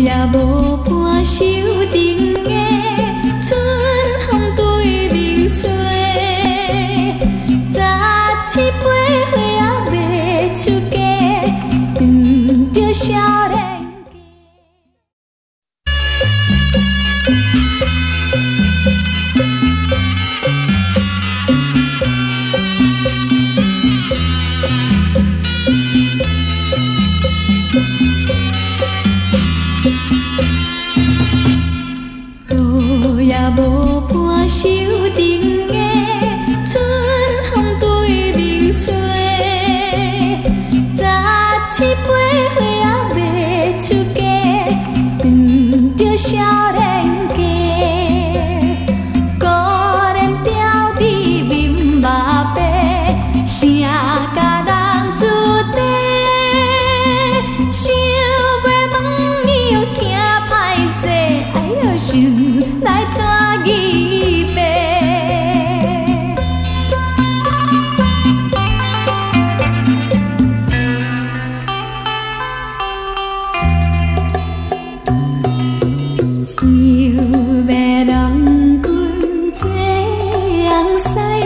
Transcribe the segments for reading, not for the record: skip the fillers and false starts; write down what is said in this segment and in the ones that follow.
无伴手顶的春风对面吹，十七八岁也未出嫁，遇着少年家。路也无伴手顶的春风对面吹，十七八岁也未出嫁，遇着少年家。可怜表弟面目白，谁甲人注定？想要问伊又惊歹势，哎呦想来带伊爸。想要人君这样使，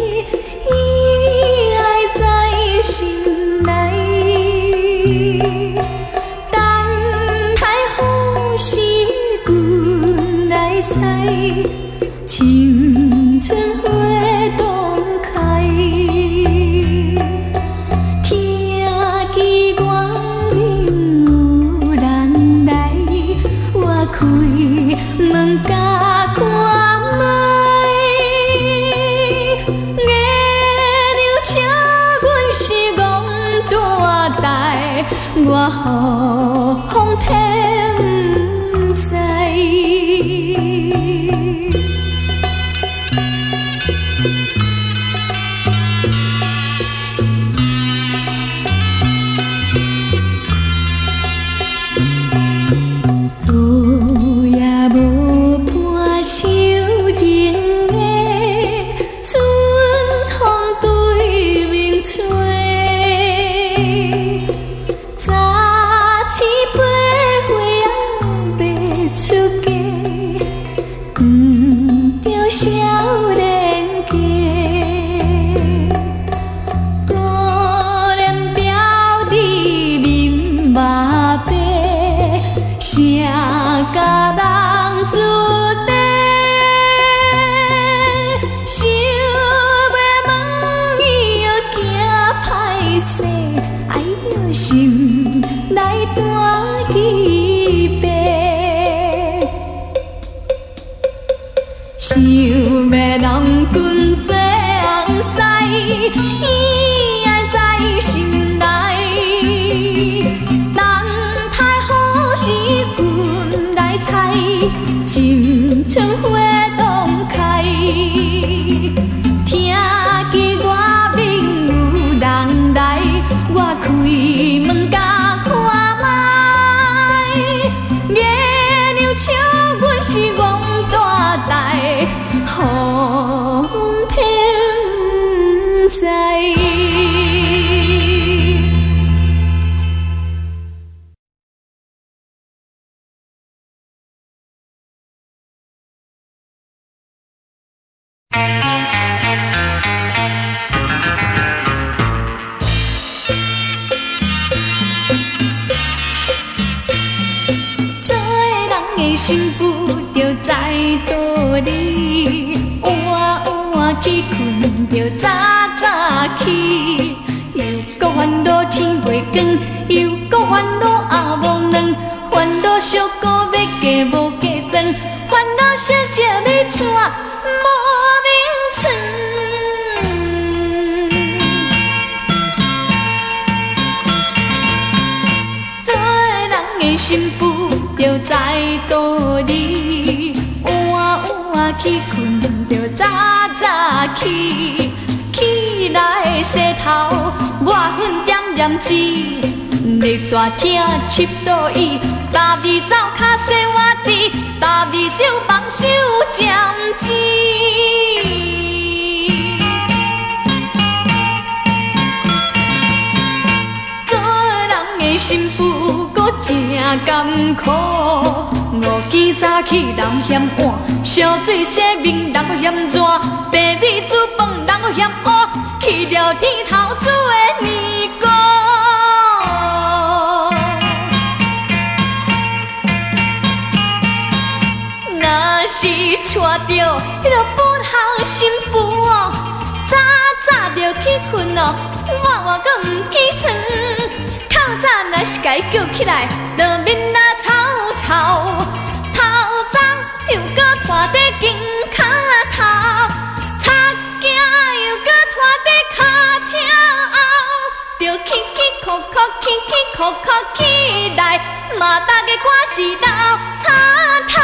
伊爱在心内。等待好时君来采，青春花动开。听见外面有人来，我开门甲看卖。月亮请阮是戆大台，我予风骗不知。路也无伴手顶的春风对面吹，十七八岁也未出嫁，遇着少年家。可怜表弟面目白，谁甲人注定？想要问伊又惊歹势，哎呦想来带伊爸。想要人君这样使，伊爱在心内。等待好时君来采，青春花动开。听见外面有人来，我开门甲看卖。月亮笑阮是戆大台，风骗不知。做人的幸福就在倒里，晚晚去困就早早起，又搁烦恼天袂光，又搁烦恼后无卵，烦恼小姑要嫁无嫁妆，烦恼小姐要娶无名村。做人的幸福就在倒里，晚晚去困就早早起，起来洗头抹粉点点子，要大厅七桌椅，搭二走脚洗碗池，搭二手房手尖子。做人的幸福搁正艰苦。5更早起人嫌晚，烧水洗面人阁嫌热，白米煮饭人阁嫌黑，去了天头煮的年糕。若是娶着迄个本行新妇哦，早早就去困哦，晚晚阁毋起床。透早若是甲伊叫起来，就面啊草草。透早又搁拖在肩胛头，擦镜又搁拖在骹车后，就起起哭哭，起起哭哭起来，嘛逐个赶是老惨头。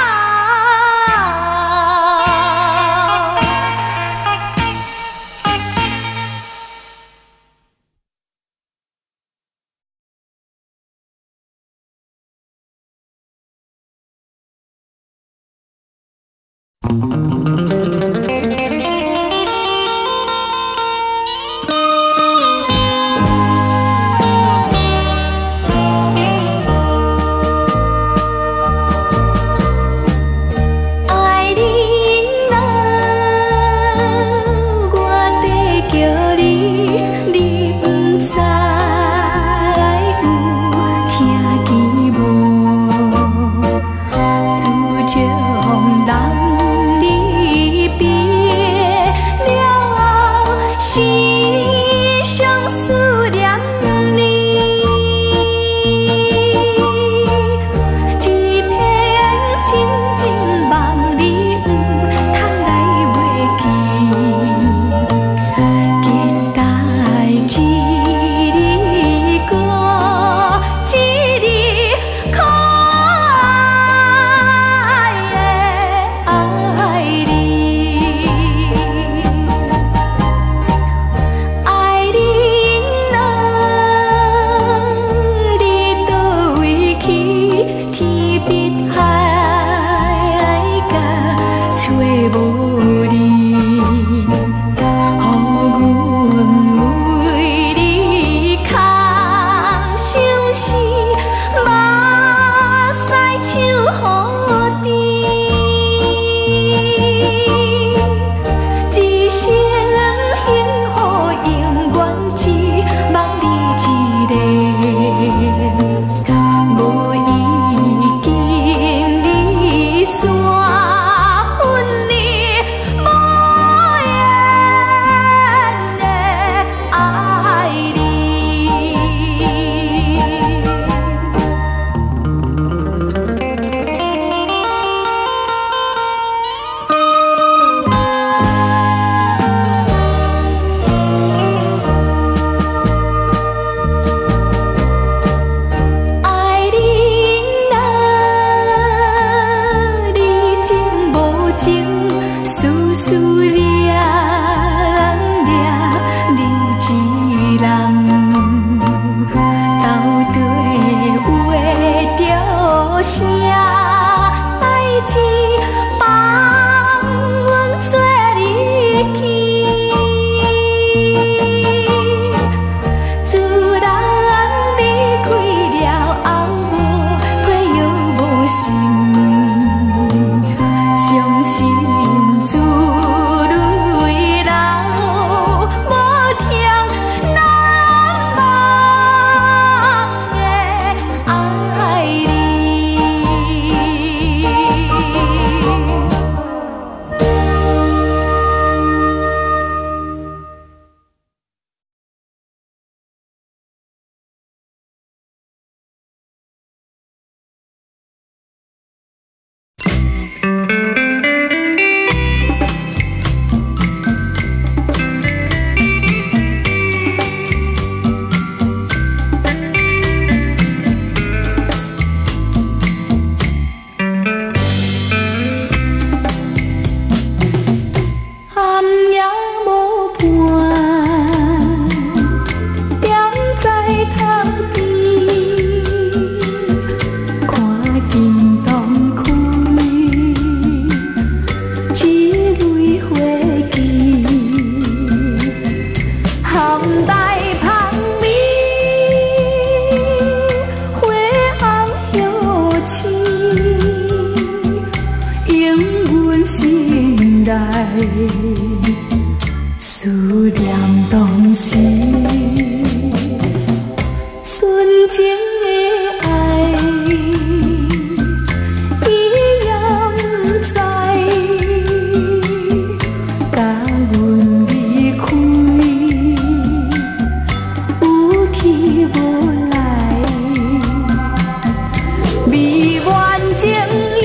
未完情意，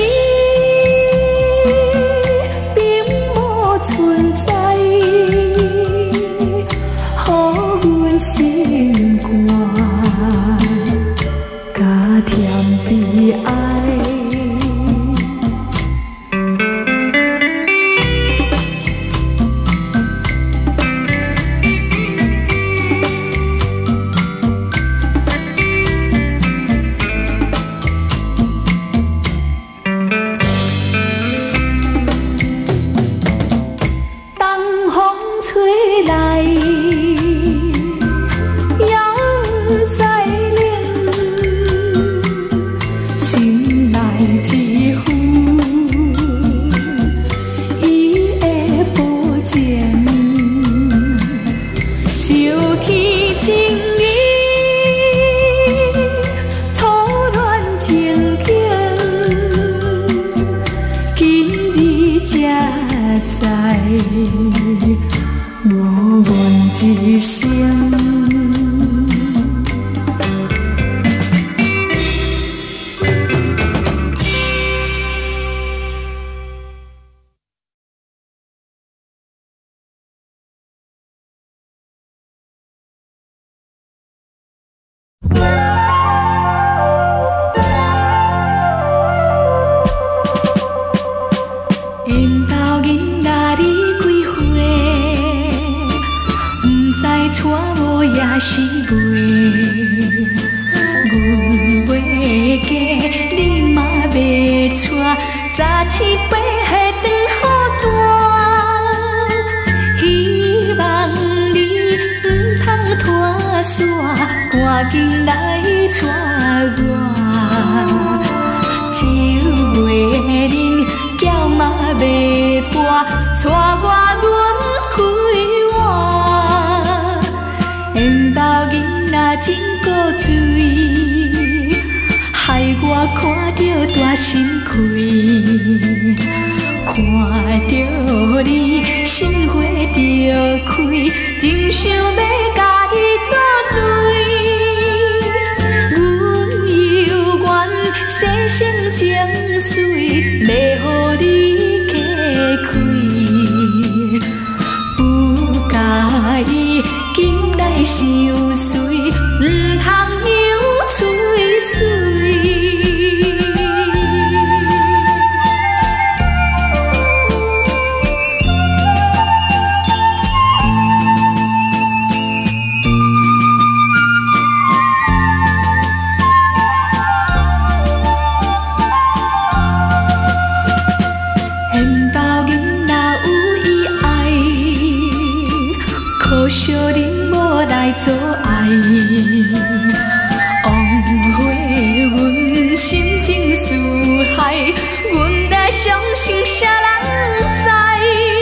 并无存在，予阮心肝加添悲哀。赶紧来带我，酒袂啉，轿嘛袂搬，带我轮开换。缘投囡仔真古锥，害我看着大心亏，看着你心花着开，真想要甲伊作对。 生生情绪，要予你加开，不介意紧来相随，唔通犹碎碎。 小人无来做爱，枉费阮心情思海，阮来相信啥人知？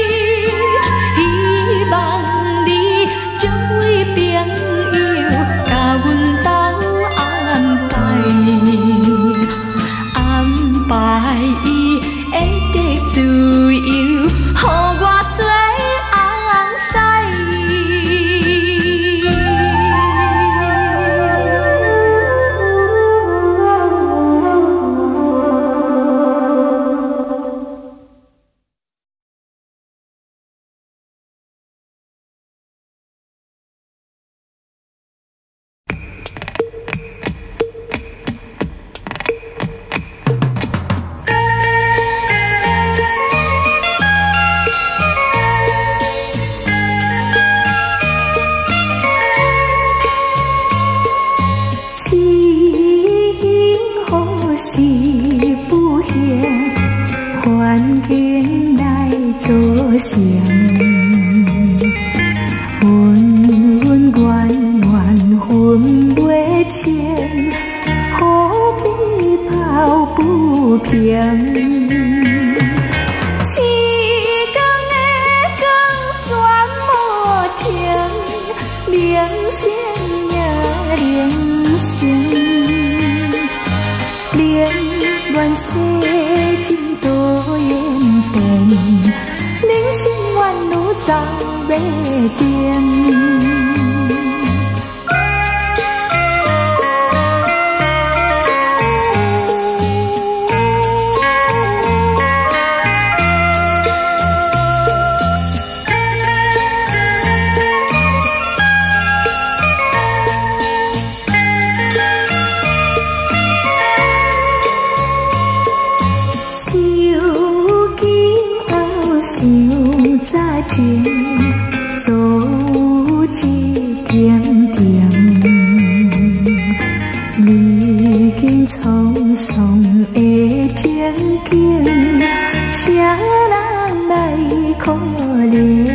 希望你作为朋友，甲阮斗安排伊会得自由，予我做。 情做一点点，历经沧桑的情景，谁人来可怜？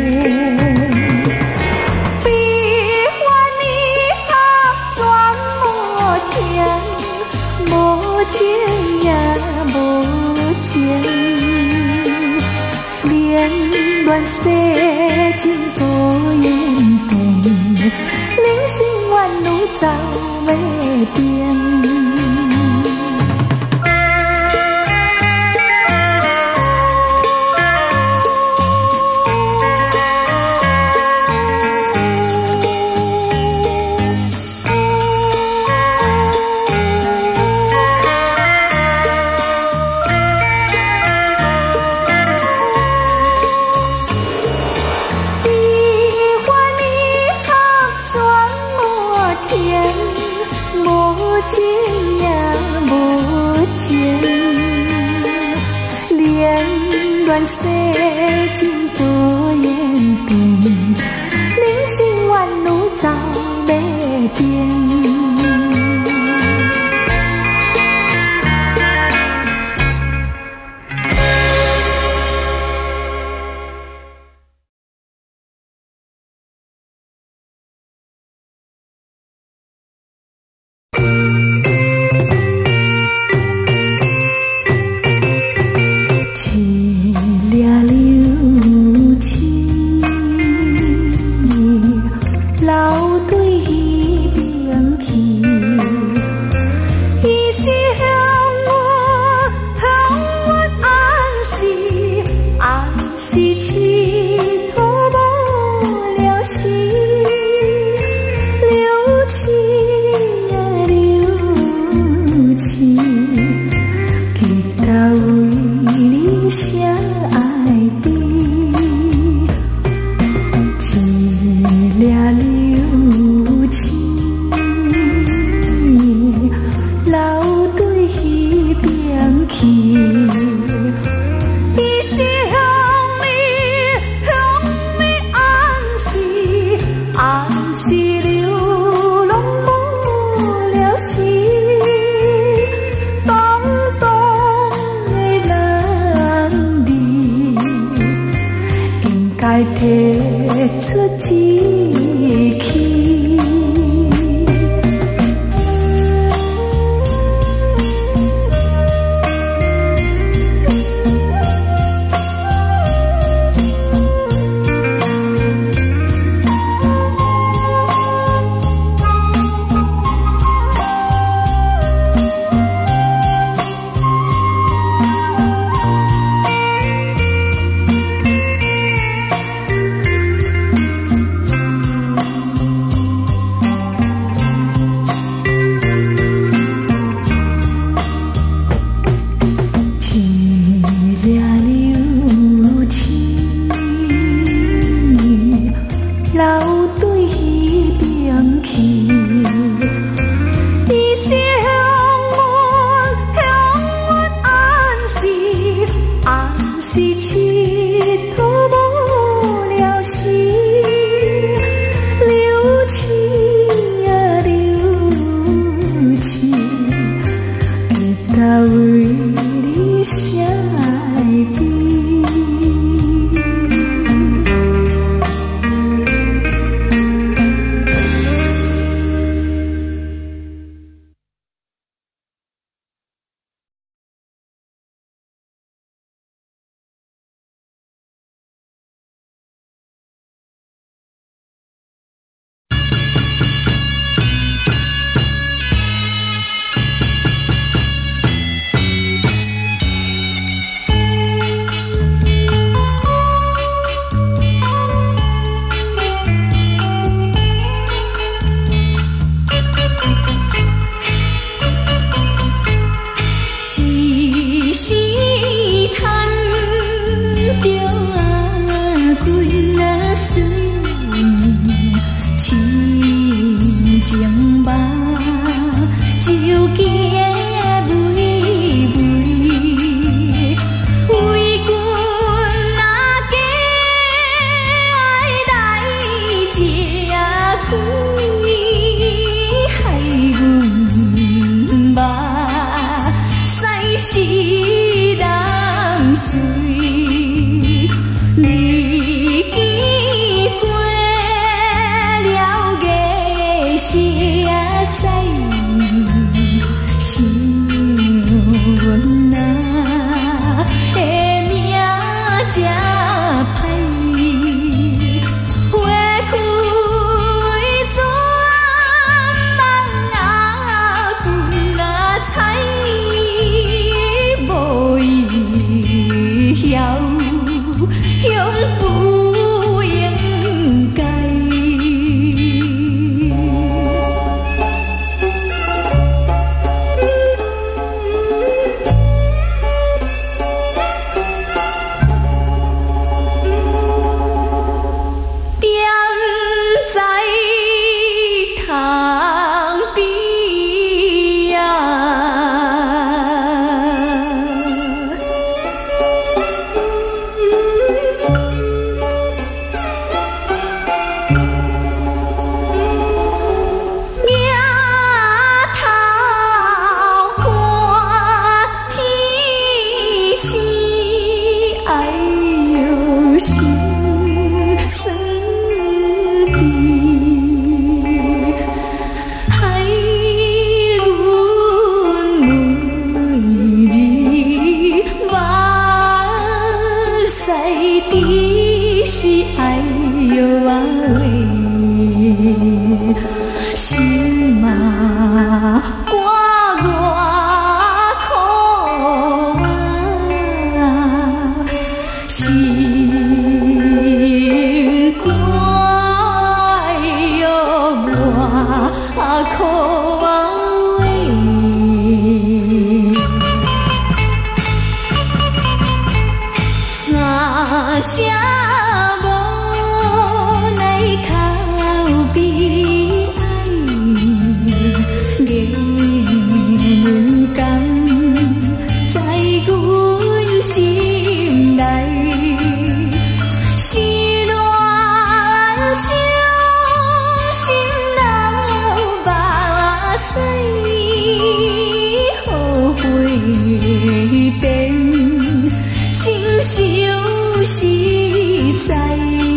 乱世情多缘变，人生怨女走袂定。乱世情多缘变，人生怨女走袂定。提出志气， 你记过了月色西，想那的名才歹。不应该。踮在塘边的是哎哟啊喂，心嘛我苦啊，心肝哟我苦啊喂。声无奈口悲哀，眼甘在阮心内，是乱伤心流目水，后悔变心伤实在。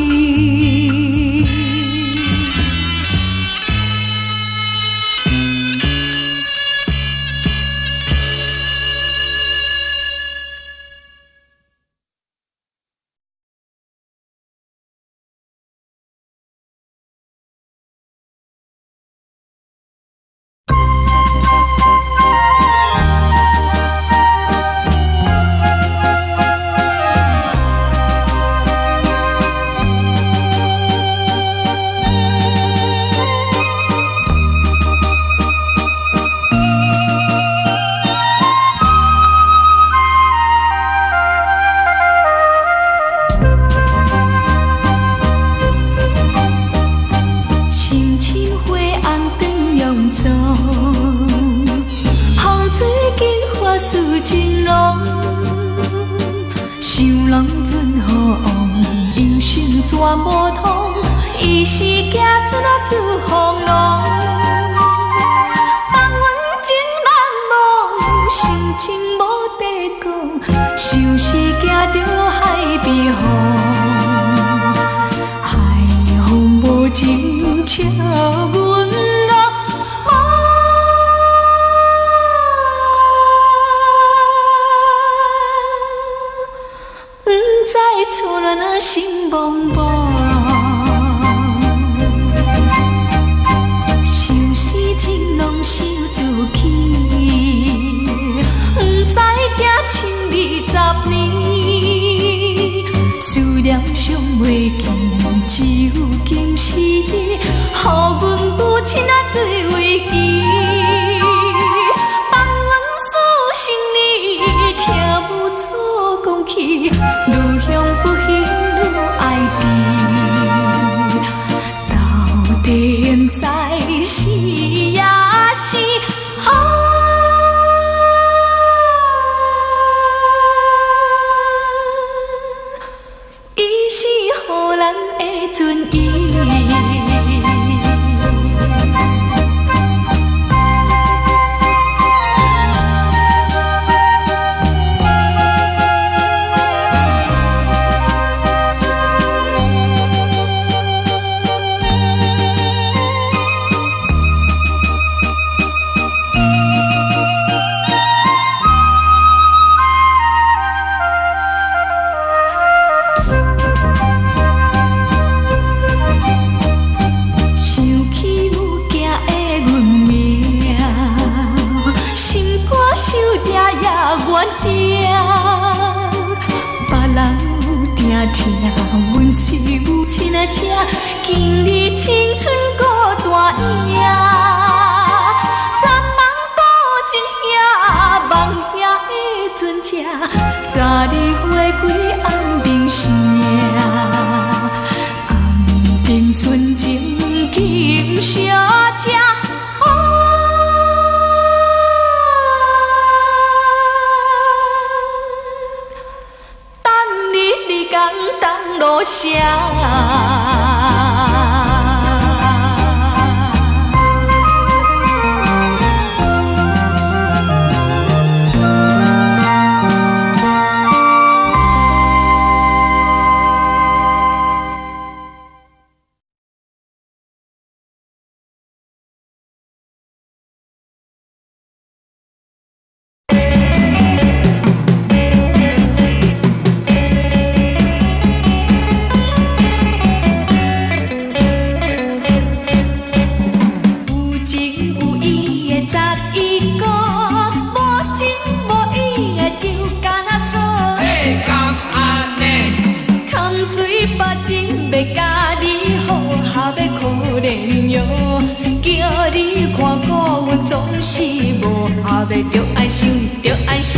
想人存好往，人生全无通，伊是行出出风浪。放阮情茫茫，心情无地讲，想是行着海边风，海风无情笑阮郎。错了那心茫茫，想事情拢想自己，不知行1020年，思念尚袂记，只有今时，予阮母亲最为记。放阮思心里，听无错讲起。愈向不幸愈爱悲。 定也原定，别人定听，阮是母亲的车，今日青春孤单影。昨梦故真兄，梦遐的船车，昨日花开红灯时影，红灯纯情轻小姐。当路上。着爱想，着爱想，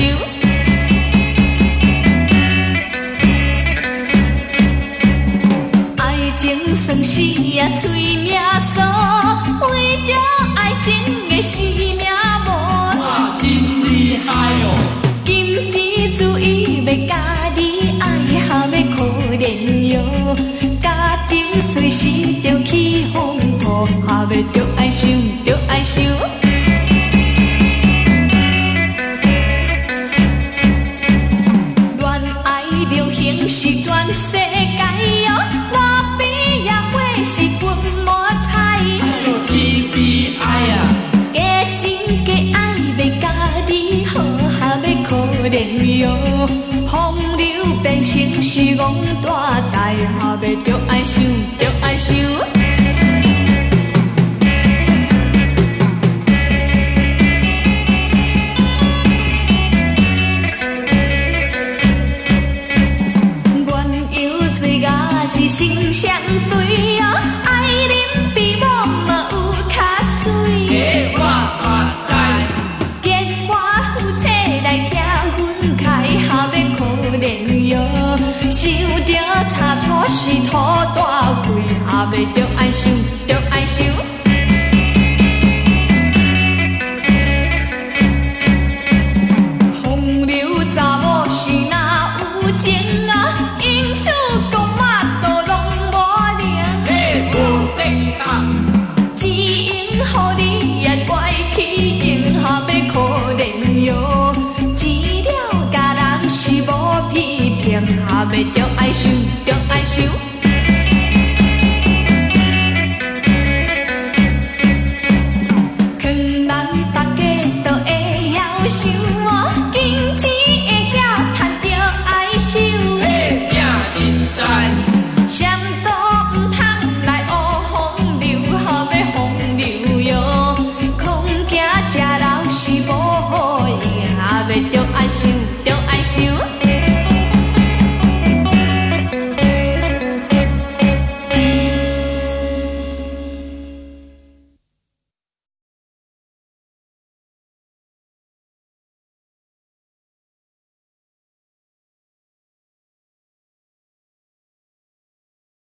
爱情算是啊催命锁，为着爱情的生命无。哇，真厉害哦！金钱主义要甲你爱，还要可怜哟。家庭随时着起风波，还要着爱想，着爱想。是全世界哟，我比也会是分无彩。只比爱啊，假情假爱要甲你好，还要可怜哟。风流变成是戆大台，还要着爱想，着爱想。心相对哦，爱恁比我嘛有较水。我嘛知，结我夫妻来听阮开，还要可怜哟。想着差错是土大贵，还要着爱想，着爱想。风流查某是哪有情啊？因此讲嘛。只因乎你也怪起因，还要可怜哟。知了家人是无批评，还要着爱想，着爱想。